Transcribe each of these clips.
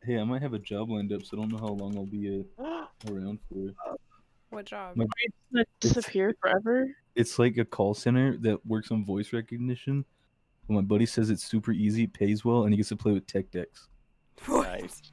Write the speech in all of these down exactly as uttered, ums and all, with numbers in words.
Hey, I might have a job lined up, so I don't know how long I'll be uh, around for. What job? My, It's gonna disappear forever. It's like a call center that works on voice recognition. But my buddy says it's super easy, pays well, and he gets to play with tech decks. Nice.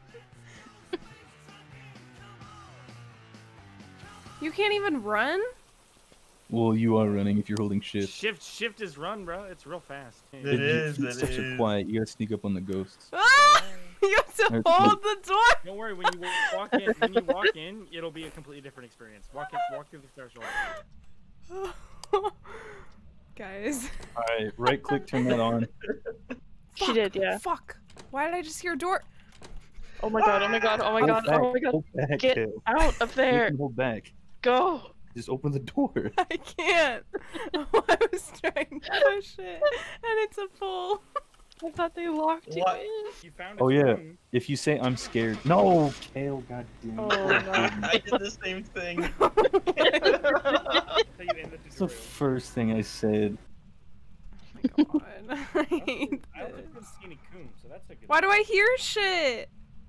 You can't even run? Well, you are running if you're holding shift. Shift, shift is run, bro. It's real fast. It is, It's it such a is. quiet. You gotta sneak up on the ghosts. Ah! You have to Alright, hold the door. Don't worry, when you walk in, when you walk in, it'll be a completely different experience. Walk in, walk through the threshold. Guys. Alright, right click, turn that on. She Fuck, did, yeah. Fuck. Why did I just hear a door? Oh my god, oh my god, oh my Hold god, back, oh my god. hold back, Get Kale. out of You there. can hold back. Go. Just open the door. I can't. Oh, I was trying to push it, and it's a pull. I thought they locked you What? in. You found Oh its yeah. room. If you say I'm scared. No, Kale, god damn it. Oh no. I did the same thing. Until you end up That's in the first thing I said. Oh my god. I hate I don't think this. I see any coon, so that's a good. Why do I hear shit?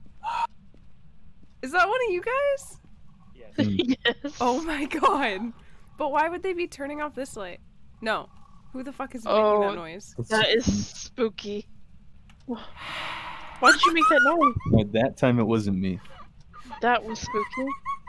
Is that one of you guys? Yes. Mm. Yes. Oh my god. But why would they be turning off this light? No. Who the fuck is making Oh. that noise? That is spooky. Why did you make that noise? At that time, it wasn't me. That was spooky.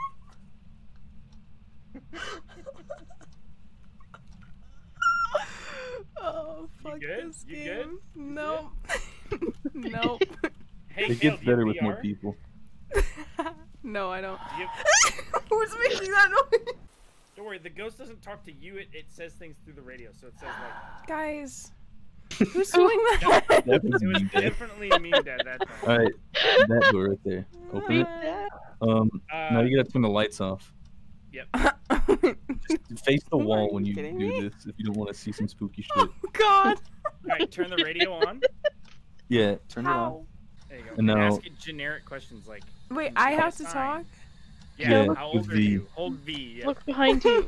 Oh fuck good? this You game. good? No. Nope. Hey, It Kale, gets do you have better with more V R? people. No, I don't. Do you have- Who's making that noise? Don't worry, the ghost doesn't talk to you. It, it says things through the radio, so it says like. Guys. Who's doing that? That was It was me, Dad. definitely me at that time. Alright, that door right there. Open it. Um, Uh, now you gotta turn the lights off. Yep. Just face the Are wall you when you kidding do me? this if you don't want to see some spooky shit. Oh god. Alright, turn the radio on. Yeah, turn it on. How? There you go. And And now- ask it generic questions like. Wait, Use I what have to sign? talk? Yeah, Yeah, how with old are V. you? Hold V. Yeah. Look behind you.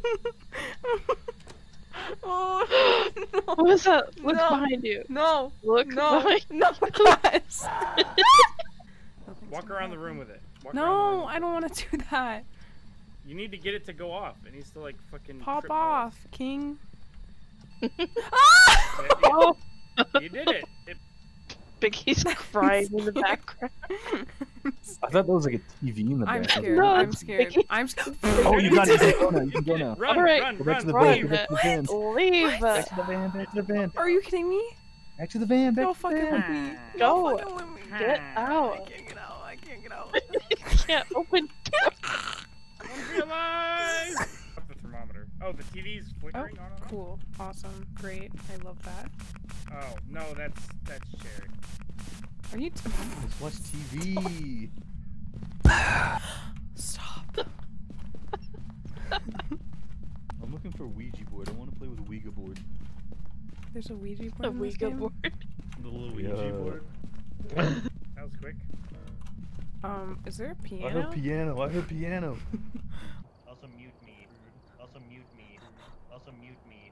Oh no. What was that? Look No. behind you. No. Look No. behind No, guys. Walk around the room with it. Walk around the No, room. I don't want to do that. You need to get it to go off. It needs to like fucking Pop trip balls. off, King. Yeah, Ah! yeah, Oh, you did it. it. Biggie's crying in the background. I thought that was like a T V in the I'm back. scared. No, I'm it's scared. Mickey. I'm scared. Oh, you got it. You can go now. You can go now. Run, Alright. run, Go back run, to the run. van. Go back to the van. Leave. Back to the van. Back to the van. Are you kidding me? Back to the van. Back No to the fucking with van. me. Go. No fucking with me. Get I out. can't get out. I can't get out. You can't open. Don't realize. Up the thermometer. Oh, the T V's Oh, flickering on and off. cool. Awesome. Great. I love that. Oh no, that's that's Sherry. Are you? T Let's watch T V. Stop. I'm looking for a Ouija board. I want to play with a Ouija board. There's a Ouija board. A in this Ouija game? board. The little Yeah. Ouija board. That was quick. Um, is there a I piano? heard piano. I heard piano. Also mute me. Also mute me. Also mute me.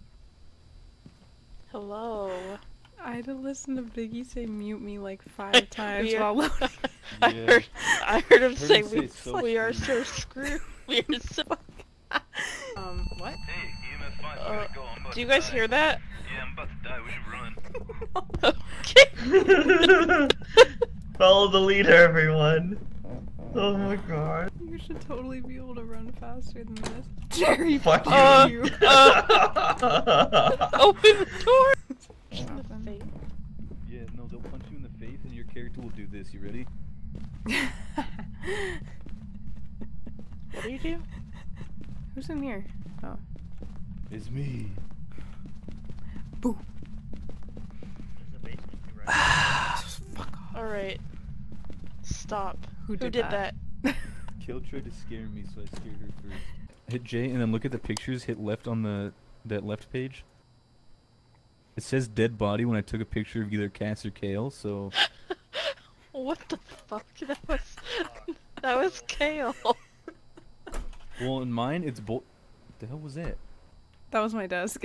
Hello. I had to listen to Biggie say "mute me" like five times We are- while loading. I Yeah. heard. I heard him Heard say, him say we, so we are screwed." so screwed. We are so. Um, what? Hey, E M F five, Uh, gotta go. I'm about Do you to guys die. hear that? Yeah, I'm about to die. We should run. Okay. Follow the leader, everyone. Oh my god. You should totally be able to run faster than this. Jerry, Fuck you. Uh, you. uh, open the door. Open. Yeah, no, they'll punch you in the face and your character will do this. You ready? What do you do? Who's in here? Oh. It's me. Boo. There's a basement too, right? Fuck off. All right. Stop. Who Who did did that? that? Kill tried to scare me, so I scared her first. Hit J and then look at the pictures. Hit left on the that left page. It says dead body when I took a picture of either Cass or Kale. So What the fuck? That was. That was Kale. well, in mine it's bo. The hell was that? That was my desk.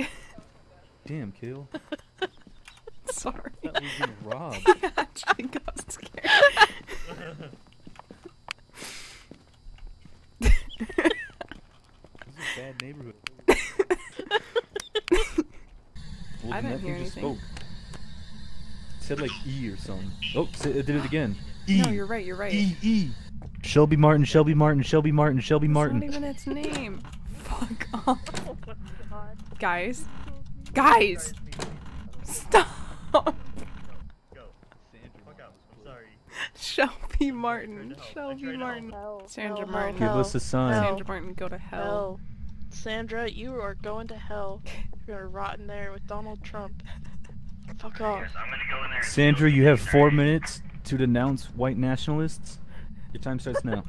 Damn, Kale. Sorry. That was getting robbed. I actually got scared. can't that hear thing just anything. spoke. It said like E or something. Oh, it did it again. E. No, you're right. You're right. E E. Shelby Martin. Shelby Martin. Shelby Martin. Shelby That's Martin. not even its name. Fuck off, Oh my god. guys. Guys, stop. Go. Fuck out. I'm sorry. Shelby Martin. I Shelby tried to Martin. Hell. Sandra hell, Martin. Give hell, us a sign. hell, Sandra Martin, go to hell. hell. Sandra, you are going to hell. You're gonna rot in there with Donald Trump. Fuck off. Yes, I'm gonna go in there. and Sandra, steal you have the four thing. minutes to denounce white nationalists. Your time starts now.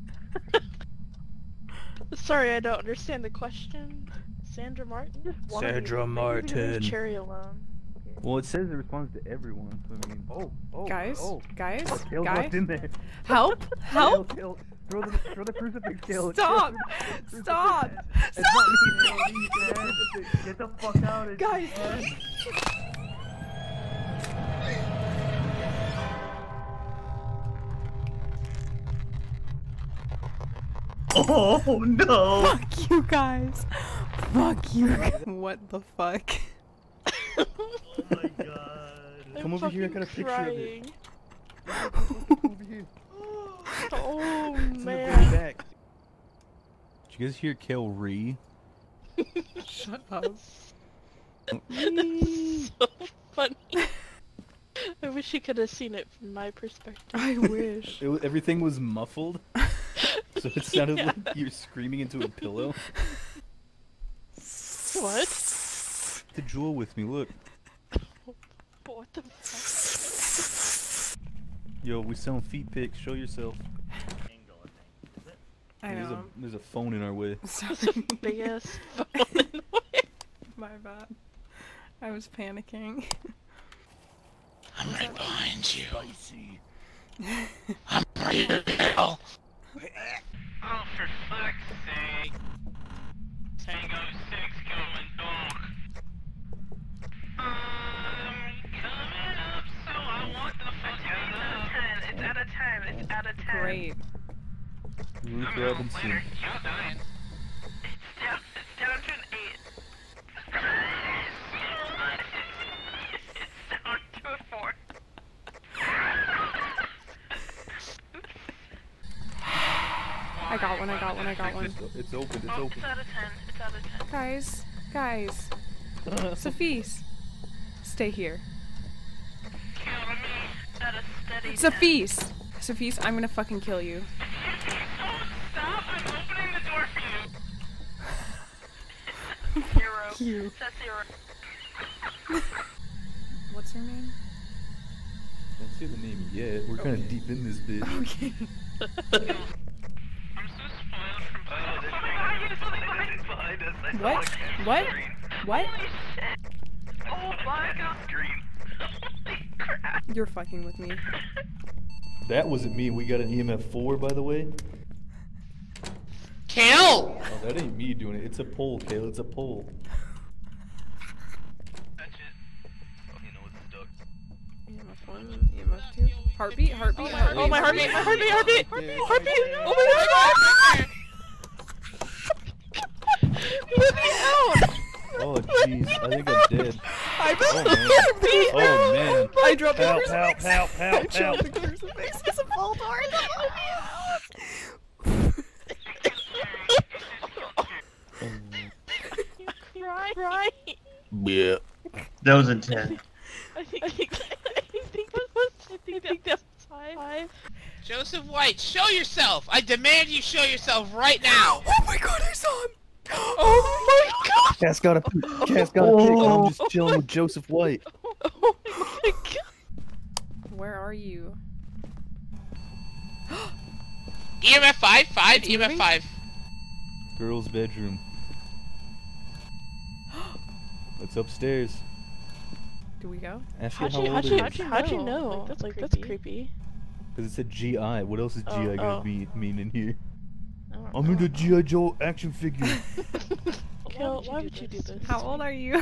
Sorry, I don't understand the question. Sandra Martin? Why are you- Sandra maybe leave Martin. Cherry alone. Well, it says it responds to everyone. So I mean, oh, oh, Guys, oh. guys, Kale guys. walked in there. Help! Help! Kale, Kale, throw the throw the crucifix, Kale. Stop! Kale, Stop! It's not me, Kale. Leave the crucifix. Get the fuck out of Guys. Oh no! Fuck you guys. Fuck you. What the fuck? Oh my god. I'm Come over here, I fucking got a picture of it. crying. Over here. Oh It's in the very man. back. Did you guys hear Kale Ree? Shut up. That's so funny. I wish you could have seen it from my perspective. I wish. It, wa- everything was muffled, so it sounded Yeah. like you're screaming into a pillow. What? The jewel with me, look. What the fuck? Yo, we selling feet pics. Show yourself. Angle, I think. Is it? I There's a know. there's a phone in our way. Sorry. Big ass phone in the way. My bad. I was panicking. I'm right behind you. I'm ready to kill. Oh, for fuck's sake. Tango six going dog. I'm coming up, so I want the fuck out of ten. It's out of ten. It's out of ten. Great. Ruth I'm out Robinson. later. Y'all dying. It's down. It's down to an eight. It's down to a four. I got one, I got one, I got one. It's, it's open. It's Oh, open. it's out of ten. It's out of ten. Guys, guys. Sophise, stay here. Kill me at a steady Sophise! Sophise, I'm gonna fucking kill you. Oh, stop! I'm opening the door for you. Zero. You. That's zero. What's her name? Don't say the name yet. We're kind of deep in this bitch. Okay. I'm so spoiled from oh, this thing is behind us. I saw What? a cat What? screen. What? Holy shit! Oh my god! Screen. Holy crap! You're fucking with me. That wasn't me. We got an E M F four, by the way. Kill! Oh, that ain't me doing it. It's a poll, Kale. It's a poll. That's it. Oh, you know it's stuck. E M F one, E M F two. Heartbeat, heartbeat, heartbeat. Oh my heartbeat, my heartbeat, heartbeat, Right heartbeat, there. heartbeat! Oh my god! Let me out! Oh, jeez. I think I'm dead. I Oh, man. heartbeat! Oh, man. I dropped the Help, crucifix. help, help, I help, dropped help. the crucifix. It's a full door. You cry, cry. Yeah. That was intense. I think, I think, I think that was, I think, I think that's five. Joseph White, show yourself! I demand you show yourself right now! Oh my god, I saw him! Oh my god! Cat's got a pick. Cat's got a pick. I'm just chilling with Joseph White. Oh my god. Where are you? E M F five, five, It's E M F moving? five. Girl's bedroom. It's upstairs. Do we go? Ask her How'd how you, old how'd it you, is. how'd you, how'd you know? Like, that's, like, that's creepy. Because it said G I. What else is G I Oh, gonna oh. be mean in here? I don't I'm know. in the G I Joe action figure. Kill, why would you do this? How old are you?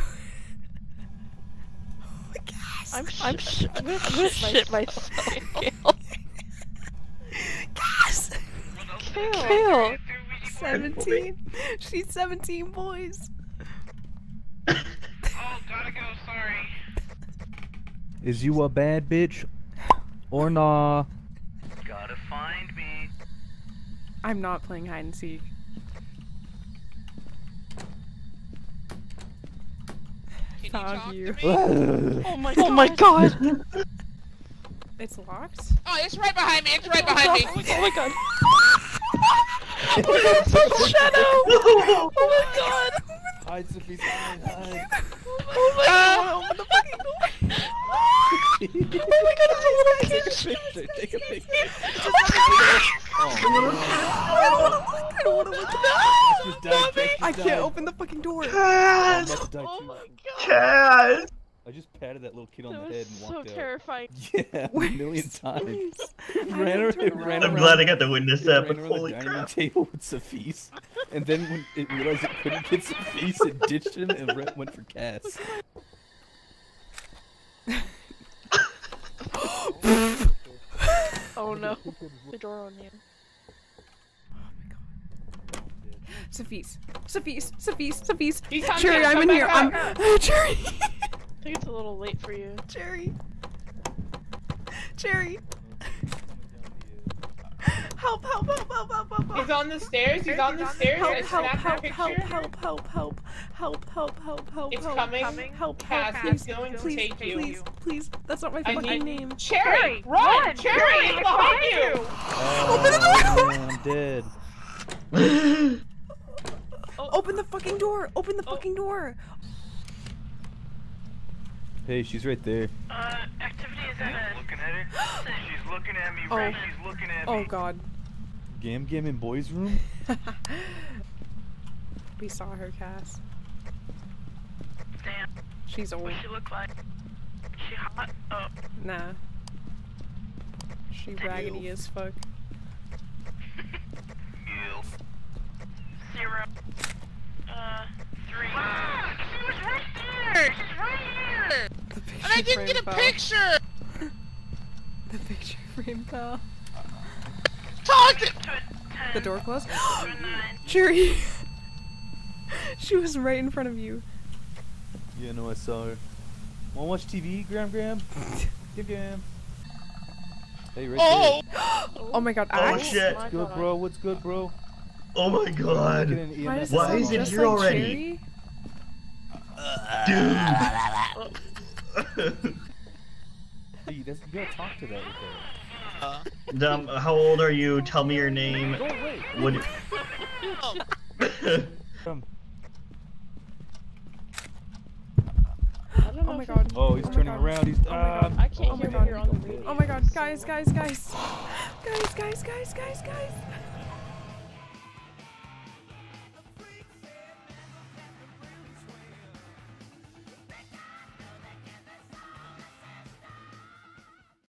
I'm, sh I'm, sh I'm gonna, I'm gonna shit myself. Kale. Gas! Kale. Kale. seventeen. She's seventeen, boys. Oh, gotta go, sorry. Is you a bad bitch? Or nah? Gotta find me. I'm not playing hide and seek. Can Found you you. talk to me? Oh my god. Oh my god. It's locked? Oh, it's right behind me. It's right behind me. Oh my god. Oh my god, it's a shadow! Oh my god! Hide, Sophie, hide, hide. Oh my god! Open the fucking door! Oh my god, it's a little kid! Take a picture, take a picture. I don't wanna look at that! Just died, Jack just I can't died. open the fucking door! Oh, I'm about to die Oh too. my god! Cat! I just patted that little kid on That the was head and so walked out. terrifying. Yeah, a Where's million times. Sophie's? It I ran, didn't ar- turn it ran around. around. I'm glad I got to witness It that, ran but around holy the dining room crap. table with Sophie's, and then when it realized it couldn't get Sophie's, it ditched him and re- went for Cass. Oh no. The door on you. Sophie's. Sophie's. Sophie's. Sophie's. He's on Cherry, me, I'm come in back here. up. I'm. Cherry. I think it's a little late for you. Cherry. Cherry. Help, help, help, help, help, help, help. He's on the stairs. He's on the stairs. I Help, help, snapped my help, picture. help, help, help, help, help, help, help, It's help, coming. help, help, Cass, help, it's please, going to please, take you. please, please. That's not my I fucking need- name. Cherry, run! Cherry, it's behind you! Open the door! Man, I'm dead. Open the fucking door! Open the Oh. fucking door! Hey, she's right there. Uh, activity is at a... Looking at her? She's looking at me, Oh. right? She's looking at Oh me. god. Gam Gam in boys' room? We saw her, Cass. Damn, She's old. what she look like? She hot? Oh. Nah. She raggedy as fuck. Ew. Zero. Uh, three. Ah, she was right there! She's right here! The picture And I didn't frame get a fell. picture! The picture frame fell. Talk to- The door closed. Nine. Cherry! She was right in front of you. Yeah, no, I saw her. Wanna watch T V, Graham Graham? Give Graham. Hey, right Oh! Oh my god, Oh, Axe? shit. there. What's good, bro? What's good, bro? Oh my Get god. an E M Why S does it Why sound is it just here like already? Cherry? Dude. Hey, that's, you gotta talk to that with that. Uh, Dumb, how old are you? Tell me your name. Go away. What? oh, Come. I don't know Oh my if god. Oh, he's Oh my turning God. around. He's. Oh my god, I can't Oh my hear God. you on the radio. Oh my god, guys, guys, guys. Guys, guys, guys, guys, guys.